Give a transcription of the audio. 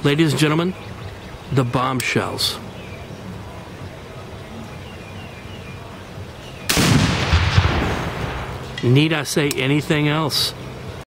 Ladies and gentlemen, the bombshells. Need I say anything else?